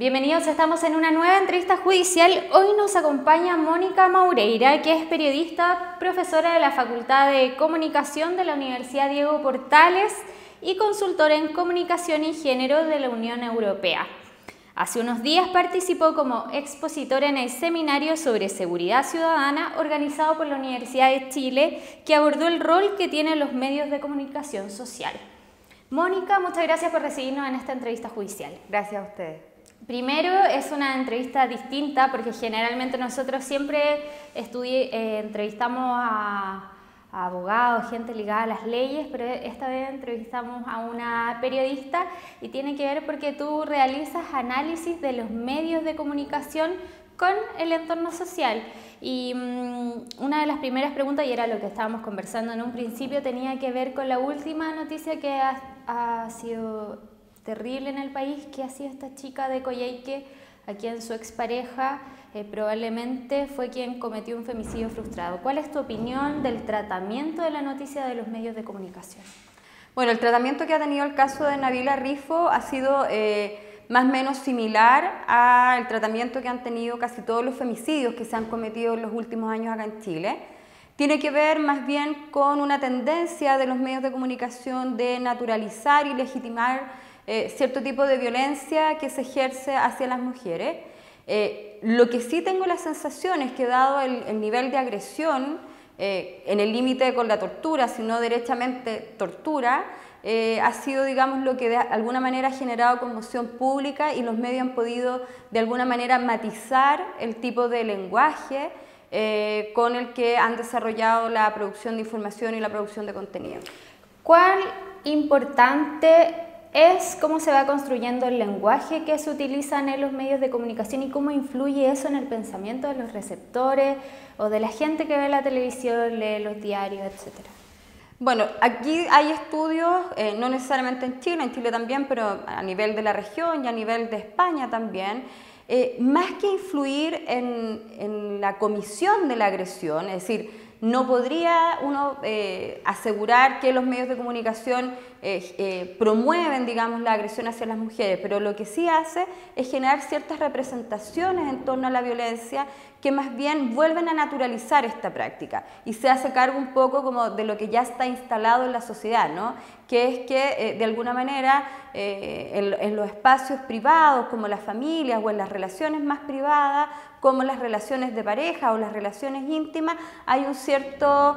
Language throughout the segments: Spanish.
Bienvenidos, estamos en una nueva entrevista judicial. Hoy nos acompaña Mónica Maureira, que es periodista, profesora de la Facultad de Comunicación de la Universidad Diego Portales y consultora en Comunicación y Género de la Unión Europea. Hace unos días participó como expositora en el seminario sobre seguridad ciudadana organizado por la Universidad de Chile, que abordó el rol que tienen los medios de comunicación social. Mónica, muchas gracias por recibirnos en esta entrevista judicial. Gracias a ustedes. Primero, es una entrevista distinta porque generalmente nosotros siempre entrevistamos a abogados, gente ligada a las leyes, pero esta vez entrevistamos a una periodista y tiene que ver porque tú realizas análisis de los medios de comunicación con el entorno social. Y una de las primeras preguntas, y era lo que estábamos conversando en un principio, tenía que ver con la última noticia que ha sido terrible en el país, que ha sido esta chica de Coyhaique, a quien su expareja probablemente fue quien cometió un femicidio frustrado. ¿Cuál es tu opinión del tratamiento de la noticia de los medios de comunicación? Bueno, el tratamiento que ha tenido el caso de Nabila Rifo ha sido más o menos similar al tratamiento que han tenido casi todos los femicidios que se han cometido en los últimos años acá en Chile. Tiene que ver más bien con una tendencia de los medios de comunicación de naturalizar y legitimar cierto tipo de violencia que se ejerce hacia las mujeres. Lo que sí tengo la sensación es que dado el nivel de agresión, en el límite con la tortura, sino derechamente tortura, ha sido, digamos, lo que de alguna manera ha generado conmoción pública y los medios han podido de alguna manera matizar el tipo de lenguaje con el que han desarrollado la producción de información y la producción de contenido. ¿Cuál importante es cómo se va construyendo el lenguaje que se utilizan en los medios de comunicación y cómo influye eso en el pensamiento de los receptores o de la gente que ve la televisión, lee los diarios, etcétera? Bueno, aquí hay estudios, no necesariamente en Chile también, pero a nivel de la región y a nivel de España también, más que influir en la comisión de la agresión, es decir, no podría uno asegurar que los medios de comunicación promueven, digamos, la agresión hacia las mujeres, pero lo que sí hace es generar ciertas representaciones en torno a la violencia que más bien vuelven a naturalizar esta práctica y se hace cargo un poco como de lo que ya está instalado en la sociedad, ¿no? Que es que de alguna manera en los espacios privados como las familias o en las relaciones más privadas como las relaciones de pareja o las relaciones íntimas hay un cierto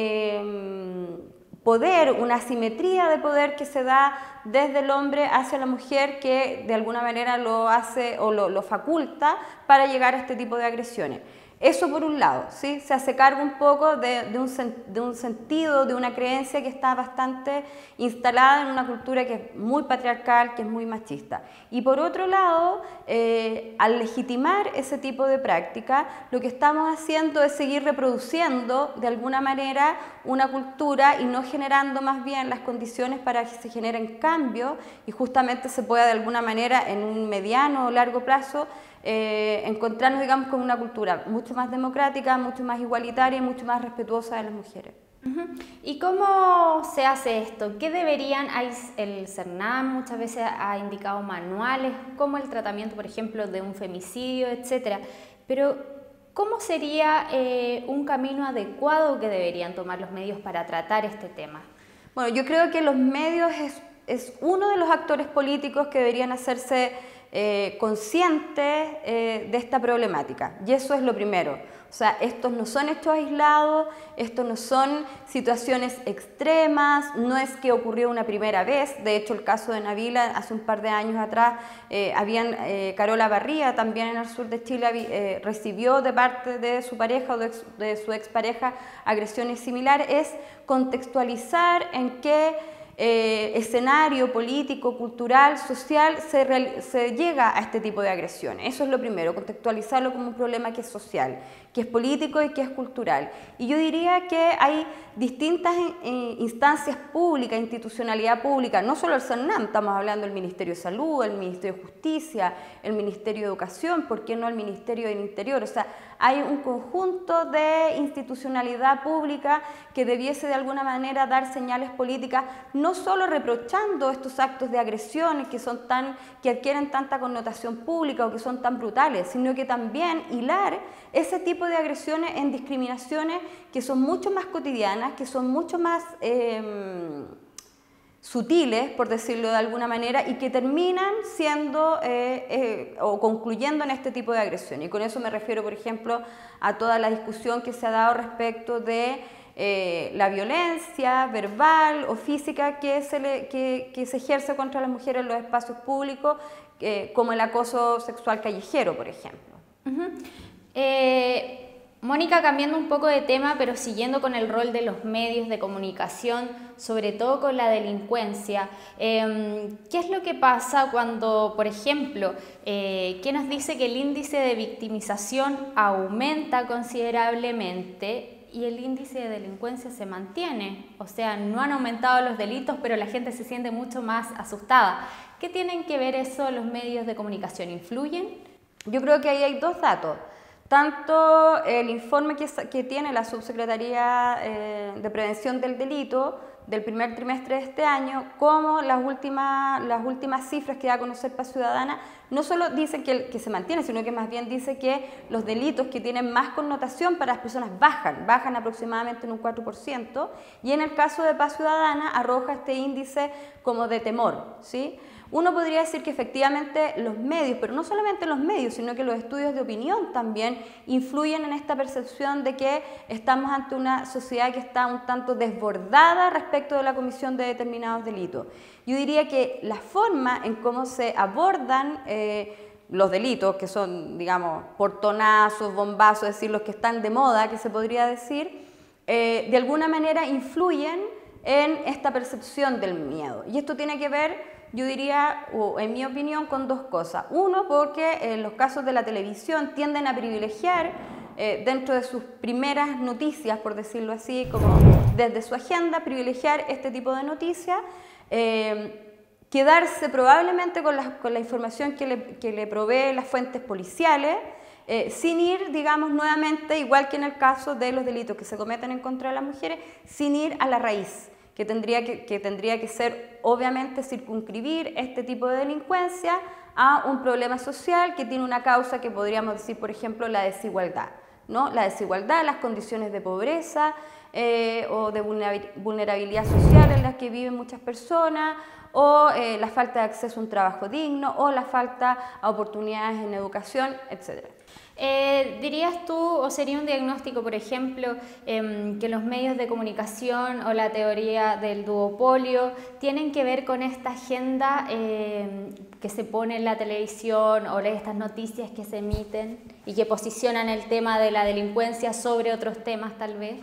poder, una asimetría de poder que se da desde el hombre hacia la mujer que de alguna manera lo hace o lo faculta para llegar a este tipo de agresiones. Eso por un lado, ¿sí? Se hace cargo un poco de un sentido, de una creencia que está bastante instalada en una cultura que es muy patriarcal, que es muy machista. Y por otro lado, al legitimar ese tipo de práctica, lo que estamos haciendo es seguir reproduciendo de alguna manera una cultura y no generando más bien las condiciones para que se generen cambios y justamente se pueda de alguna manera en un mediano o largo plazo encontrarnos, digamos, con una cultura mucho más democrática, mucho más igualitaria y mucho más respetuosa de las mujeres. ¿Y cómo se hace esto? ¿Qué deberían? El CERNAM muchas veces ha indicado manuales, como el tratamiento, por ejemplo, de un femicidio, etcétera. Pero, ¿cómo sería un camino adecuado que deberían tomar los medios para tratar este tema? Bueno, yo creo que los medios es uno de los actores políticos que deberían hacerse conscientes de esta problemática, y eso es lo primero. O sea, estos no son hechos aislados, estos no son situaciones extremas, no es que ocurrió una primera vez. De hecho, el caso de Nabila, hace un par de años atrás, Carola Barría, también en el sur de Chile, recibió de parte de su pareja o de su expareja agresiones similares. Es contextualizar en qué escenario político, cultural, social se llega a este tipo de agresiones. Eso es lo primero, contextualizarlo como un problema que es social, que es político y que es cultural. Y yo diría que hay distintas instancias públicas, institucionalidad pública, no solo el CERNAM, estamos hablando del Ministerio de Salud, el Ministerio de Justicia, el Ministerio de Educación, ¿por qué no el Ministerio del Interior? O sea, hay un conjunto de institucionalidad pública que debiese de alguna manera dar señales políticas, no solo reprochando estos actos de agresiones que adquieren tanta connotación pública o que son tan brutales, sino que también hilar ese tipo de agresiones en discriminaciones que son mucho más cotidianas, que son mucho más sutiles, por decirlo de alguna manera, y que terminan siendo o concluyendo en este tipo de agresión. Y con eso me refiero, por ejemplo, a toda la discusión que se ha dado respecto de la violencia verbal o física que se ejerce contra las mujeres en los espacios públicos, como el acoso sexual callejero, por ejemplo. Mónica, cambiando un poco de tema, pero siguiendo con el rol de los medios de comunicación, sobre todo con la delincuencia, ¿qué es lo que pasa cuando, por ejemplo, qué nos dice que el índice de victimización aumenta considerablemente y el índice de delincuencia se mantiene? O sea, no han aumentado los delitos, pero la gente se siente mucho más asustada. ¿Qué tienen que ver eso los medios de comunicación? ¿Influyen? Yo creo que ahí hay dos datos. Tanto el informe que tiene la Subsecretaría de Prevención del Delito del primer trimestre de este año, como las últimas cifras que da a conocer Paz Ciudadana, no solo dicen que se mantiene, sino que más bien dice que los delitos que tienen más connotación para las personas bajan aproximadamente en un 4%, y en el caso de Paz Ciudadana arroja este índice como de temor, ¿sí? Uno podría decir que efectivamente los medios, pero no solamente los medios, sino que los estudios de opinión también influyen en esta percepción de que estamos ante una sociedad que está un tanto desbordada respecto de la comisión de determinados delitos. Yo diría que la forma en cómo se abordan los delitos, que son, digamos, portonazos, bombazos, es decir, los que están de moda, que se podría decir, de alguna manera influyen en esta percepción del miedo. Y esto tiene que ver, yo diría, o en mi opinión, con dos cosas. Uno, porque en los casos de la televisión tienden a privilegiar dentro de sus primeras noticias, por decirlo así, como desde su agenda, privilegiar este tipo de noticias, quedarse probablemente con la información que le provee las fuentes policiales, sin ir, digamos, nuevamente, igual que en el caso de los delitos que se cometen en contra de las mujeres, sin ir a la raíz, que tendría que ser, obviamente, circunscribir este tipo de delincuencia a un problema social que tiene una causa que podríamos decir, por ejemplo, la desigualdad, ¿no? La desigualdad, las condiciones de pobreza o de vulnerabilidad social en las que viven muchas personas, o la falta de acceso a un trabajo digno, o la falta a oportunidades en educación, etc. ¿Dirías tú, o sería un diagnóstico, por ejemplo, que los medios de comunicación o la teoría del duopolio tienen que ver con esta agenda que se pone en la televisión o estas noticias que se emiten y que posicionan el tema de la delincuencia sobre otros temas tal vez?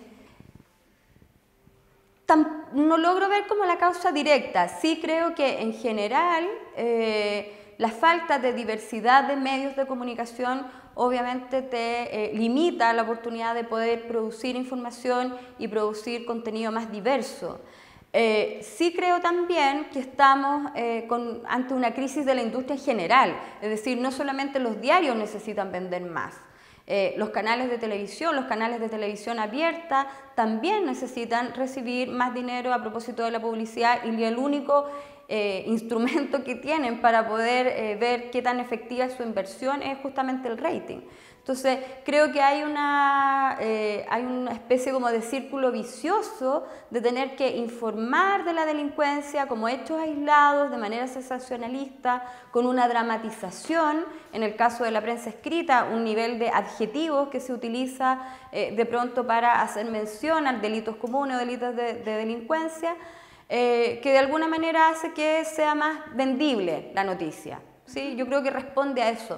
No logro ver como la causa directa. Sí creo que en general la falta de diversidad de medios de comunicación obviamente te limita la oportunidad de poder producir información y producir contenido más diverso. Sí creo también que estamos ante una crisis de la industria en general, es decir, no solamente los diarios necesitan vender más. Los canales de televisión abierta también necesitan recibir más dinero a propósito de la publicidad, y el único instrumento que tienen para poder ver qué tan efectiva es su inversión es justamente el rating. Entonces, creo que hay una especie como de círculo vicioso de tener que informar de la delincuencia como hechos aislados, de manera sensacionalista, con una dramatización, en el caso de la prensa escrita, un nivel de adjetivos que se utiliza de pronto para hacer mención a delitos comunes o delitos de delincuencia, que de alguna manera hace que sea más vendible la noticia, ¿sí? Yo creo que responde a eso.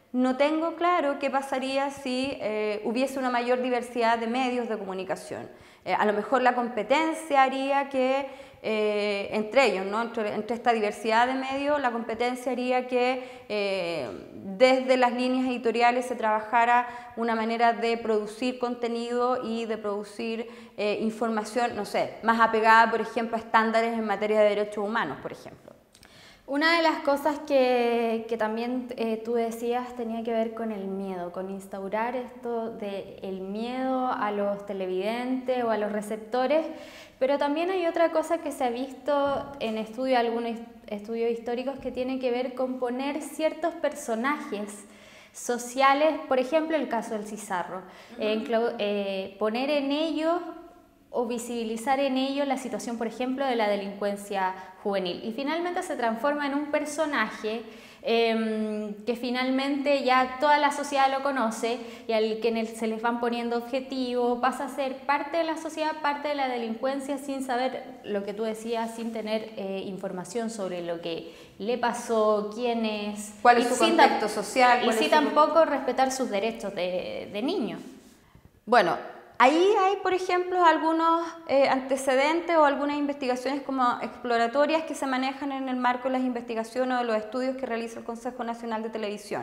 no tengo claro qué pasaría si hubiese una mayor diversidad de medios de comunicación. A lo mejor la competencia haría que, entre ellos, ¿no? entre esta diversidad de medios, la competencia haría que desde las líneas editoriales se trabajara una manera de producir contenido y de producir información, no sé, más apegada, por ejemplo, a estándares en materia de derechos humanos, por ejemplo. Una de las cosas que también tú decías tenía que ver con el miedo, con instaurar esto del miedo a los televidentes o a los receptores, pero también hay otra cosa que se ha visto en algunos estudios históricos que tiene que ver con poner ciertos personajes sociales, por ejemplo el caso del Cizarro, poner en ellos o visibilizar en ello la situación, por ejemplo, de la delincuencia juvenil. Y finalmente se transforma en un personaje que finalmente ya toda la sociedad lo conoce y al que se les van poniendo objetivos, pasa a ser parte de la sociedad, parte de la delincuencia sin saber lo que tú decías, sin tener información sobre lo que le pasó, quién es, cuál es su contexto social. Y sí tampoco respetar sus derechos de niño. Bueno, ahí hay, por ejemplo, algunos antecedentes o algunas investigaciones como exploratorias que se manejan en el marco de las investigaciones o de los estudios que realiza el Consejo Nacional de Televisión.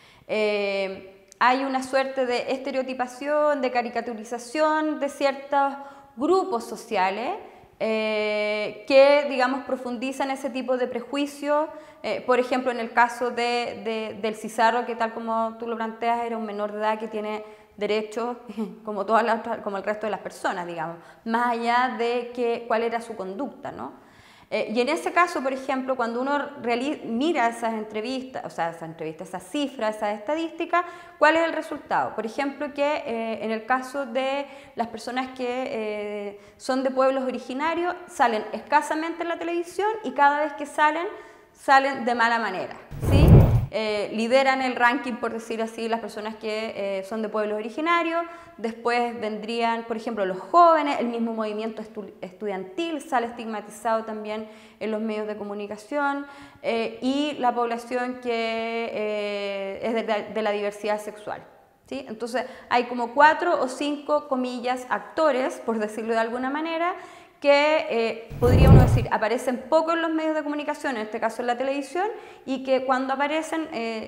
Hay una suerte de estereotipación, de caricaturización de ciertos grupos sociales que, digamos, profundizan ese tipo de prejuicios. Por ejemplo, en el caso del Cizarro, que tal como tú lo planteas, era un menor de edad que tiene derechos como el resto de las personas, digamos, más allá de cuál era su conducta, ¿no? Y en ese caso, por ejemplo, cuando uno mira esas entrevistas, esas cifras, esas estadísticas, ¿cuál es el resultado? Por ejemplo, que en el caso de las personas que son de pueblos originarios, salen escasamente en la televisión y cada vez que salen de mala manera, ¿sí? Lideran el ranking, por decir así, las personas que son de pueblos originarios. Después vendrían, por ejemplo, los jóvenes, el mismo movimiento estudiantil sale estigmatizado también en los medios de comunicación, y la población que es de la diversidad sexual, ¿sí? Entonces hay como 4 o 5, comillas, actores, por decirlo de alguna manera, que podría uno decir aparecen poco en los medios de comunicación, en este caso en la televisión, y que cuando aparecen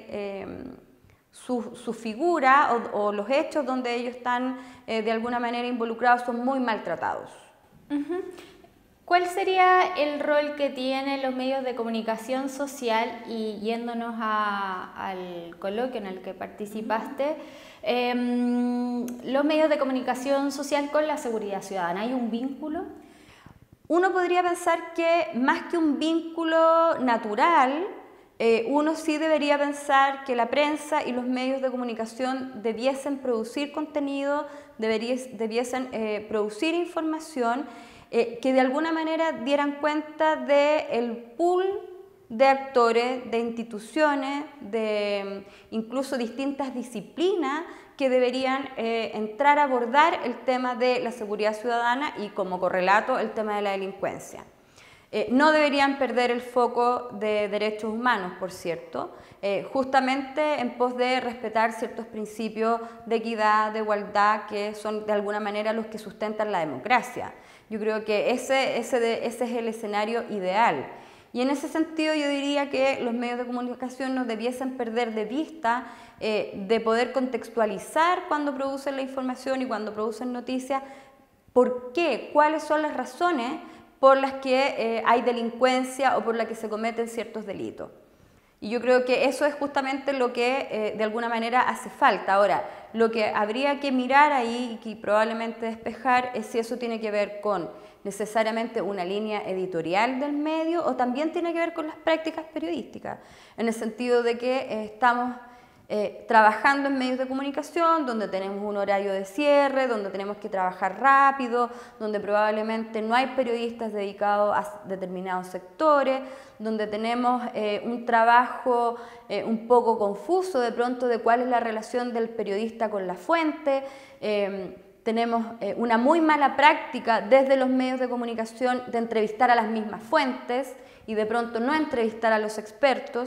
su figura o los hechos donde ellos están de alguna manera involucrados son muy maltratados. ¿Cuál sería el rol que tienen los medios de comunicación social? Y yéndonos al coloquio en el que participaste, los medios de comunicación social con la seguridad ciudadana, ¿hay un vínculo? Uno podría pensar que más que un vínculo natural, uno sí debería pensar que la prensa y los medios de comunicación debiesen producir contenido, debiesen producir información que de alguna manera dieran cuenta del pool de actores, de instituciones, de incluso distintas disciplinas que deberían entrar a abordar el tema de la seguridad ciudadana y como correlato el tema de la delincuencia. No deberían perder el foco de derechos humanos, por cierto, justamente en pos de respetar ciertos principios de equidad, de igualdad, que son de alguna manera los que sustentan la democracia. Yo creo que ese es el escenario ideal. Y en ese sentido yo diría que los medios de comunicación no debiesen perder de vista de poder contextualizar cuando producen la información y cuando producen noticias, por qué, cuáles son las razones por las que hay delincuencia o por las que se cometen ciertos delitos. Y yo creo que eso es justamente lo que de alguna manera hace falta. Ahora, lo que habría que mirar ahí y que probablemente despejar es si eso tiene que ver con necesariamente una línea editorial del medio o también tiene que ver con las prácticas periodísticas, en el sentido de que estamos trabajando en medios de comunicación donde tenemos un horario de cierre, donde tenemos que trabajar rápido, donde probablemente no hay periodistas dedicados a determinados sectores, donde tenemos un trabajo un poco confuso de pronto de cuál es la relación del periodista con la fuente. Tenemos una muy mala práctica desde los medios de comunicación de entrevistar a las mismas fuentes y de pronto no entrevistar a los expertos,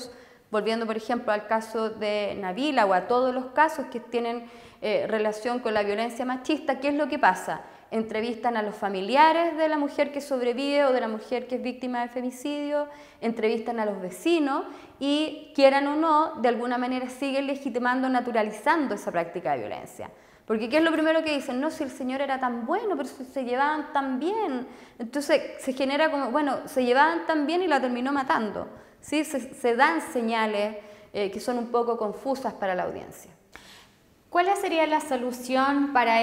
Volviendo, por ejemplo, al caso de Nabila o a todos los casos que tienen relación con la violencia machista, ¿qué es lo que pasa? Entrevistan a los familiares de la mujer que sobrevive o de la mujer que es víctima de femicidio, entrevistan a los vecinos y, quieran o no, de alguna manera siguen legitimando, naturalizando esa práctica de violencia. Porque ¿qué es lo primero que dicen? No, si el señor era tan bueno, pero si se llevaban tan bien. Entonces se genera como, bueno, se llevaban tan bien y la terminó matando. ¿Sí? Se dan señales que son un poco confusas para la audiencia. ¿Cuál sería la solución para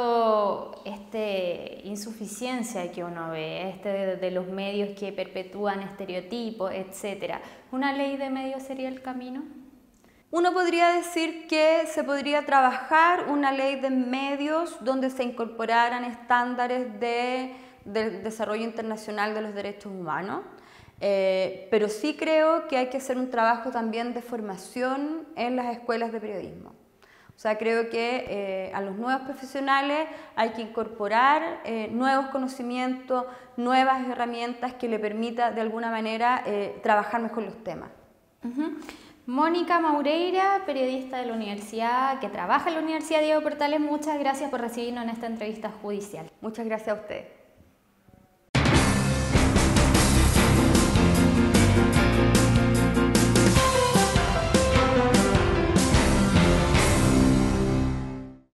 insuficiencia que uno ve, de los medios que perpetúan estereotipos, etcétera? ¿Una ley de medios sería el camino? Uno podría decir que se podría trabajar una ley de medios donde se incorporaran estándares del desarrollo internacional de los derechos humanos, pero sí creo que hay que hacer un trabajo también de formación en las escuelas de periodismo. O sea, creo que a los nuevos profesionales hay que incorporar nuevos conocimientos, nuevas herramientas que le permita de alguna manera trabajar mejor los temas. Mónica Maureira, periodista de la universidad, que trabaja en la Universidad Diego Portales, muchas gracias por recibirnos en esta entrevista judicial. Muchas gracias a usted.